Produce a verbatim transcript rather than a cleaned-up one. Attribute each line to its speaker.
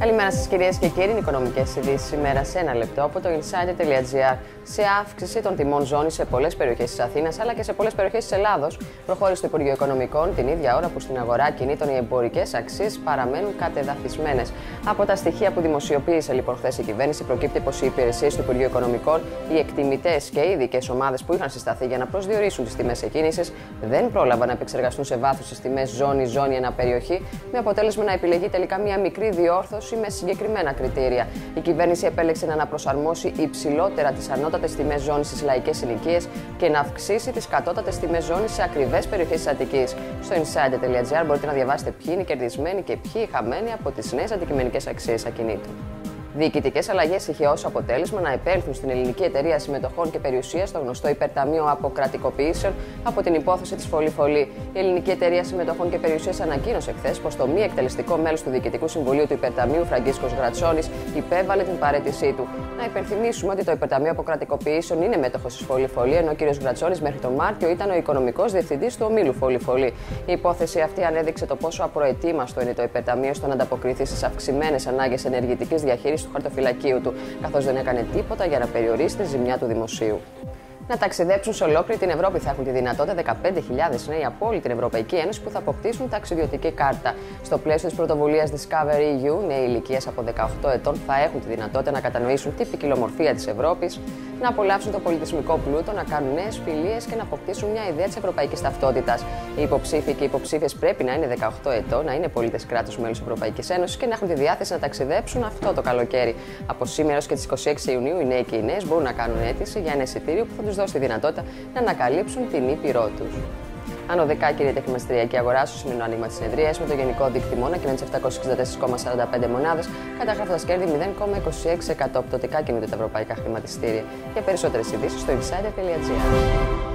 Speaker 1: Καλημέρα σας κυρίες και κύριοι, οικονομικές ειδήσεις σήμερα σε ένα λεπτό από το insider τελεία gr. Σε αύξηση των τιμών ζώνης σε πολλές περιοχές της Αθήνας αλλά και σε πολλές περιοχές της Ελλάδος, προχώρησε το Υπουργείο Οικονομικών την ίδια ώρα που στην αγορά κινήτων οι εμπορικές αξίες παραμένουν κατεδαφισμένες. Από τα στοιχεία που δημοσιοποίησε λοιπόν χθες η κυβέρνηση, προκύπτει πως οι υπηρεσίες του Υπουργείου Οικονομικών, οι εκτιμητές και οι ειδικές ομάδες που είχαν συσταθεί για να προσδιορίσουν τις τιμές εκκίνησης, δεν πρόλαβαν να επεξεργαστούν σε βάθος τις τιμές ζώνη-ζώνη αναπεριοχή, με αποτέλεσμα να επιλεγεί τελικά μια μικρή διόρθωση με συγκεκριμένα κριτήρια. Η κυβέρνηση επέλεξε να αναπροσαρμόσει υψηλότερα τις ανώτατες τιμές ζώνης στις λαϊκές συνοικίες και να αυξήσει τις κατώτατες τιμές ζώνης σε ακριβές περιοχές της Αττικής. Στο insider τελεία gr μπορείτε να διαβάσετε ποιοι είναι κερδισμένοι και ποιοι χαμένοι από τις νέες αντικειμενικές αξίες ακινήτων. Διοικητικές αλλαγές είχε ως αποτέλεσμα να επέλθουν στην Ελληνική Εταιρεία Συμμετοχών και Περιουσίας, το γνωστό υπερταμείο αποκρατικοποιήσεων, από την υπόθεση της Φωλή-Φωλή. Η Ελληνική Εταιρεία Συμμετοχών και Περιουσίας ανακοίνωσε χθες πως το μη εκτελεστικό μέλος του Διοικητικού Συμβουλίου του Υπερταμείου, Φραγκίσκος Γρατσόνης, υπέβαλε την παραίτησή του. Να υπενθυμίσουμε ότι το Υπερταμείο Αποκρατικοποιήσεων είναι μέτοχος της Φωλή-Φωλή, ενώ ο κ. Γρατσόνης μέχρι τον Μάρτιο ήταν ο οικονομικός διευθυντής του ομίλου Φωλή-Φωλή. Η υπόθεση αυτή ανέδειξε το πόσο απροετοίμαστο είναι το Υπερταμείο στο να ανταποκριθεί στις αυξημένες ανάγκες ενεργητικής διαχείρισης του χαρτοφυλακίου του, καθώς δεν έκανε τίποτα για να περιορίσει τη ζημιά του δημοσίου. Να ταξιδέψουν σε ολόκληρη την Ευρώπη θα έχουν τη δυνατότητα δεκαπέντε χιλιάδες νέοι από όλη την Ευρωπαϊκή Ένωση που θα αποκτήσουν ταξιδιωτική κάρτα. Στο πλαίσιο της πρωτοβουλίας Discover ι γιου, νέοι ηλικίας από δεκαοκτώ ετών θα έχουν τη δυνατότητα να κατανοήσουν την ποικιλομορφία της Ευρώπης, να απολαύσουν το πολιτισμικό πλούτο, να κάνουν νέες φιλίες και να αποκτήσουν μια ιδέα της ευρωπαϊκής ταυτότητας. Οι υποψήφοι και οι υποψήφιες πρέπει να είναι δεκαοκτώ ετών, να είναι πολίτες κράτους μέλους Ευρωπαϊκής Ένωσης και να έχουν τη διάθεση να ταξιδέψουν αυτό το καλοκαίρι. Από σήμερα έως και τις είκοσι έξι Ιουνίου, οι νέοι και οι νέες μπορούν να κάνουν αίτηση για ένα εισιτήριο που θα τους δώσει τη δυνατότητα να ανακαλύψουν την ήπειρό τους. Ανωδικά κινείται η χρηματιστηριακή αγορά στο σημερινό άνοιγμα της συνεδρίας, με το γενικό δείκτη να κινείται σε επτακόσιες εξήντα τέσσερα κόμμα σαράντα πέντε μονάδες, καταγράφοντας κέρδη μηδέν κόμμα είκοσι έξι τοις εκατό. Πτωτικά κινούνται τα ευρωπαϊκά χρηματιστήρια. Για περισσότερες ειδήσεις στο insider τελεία gr.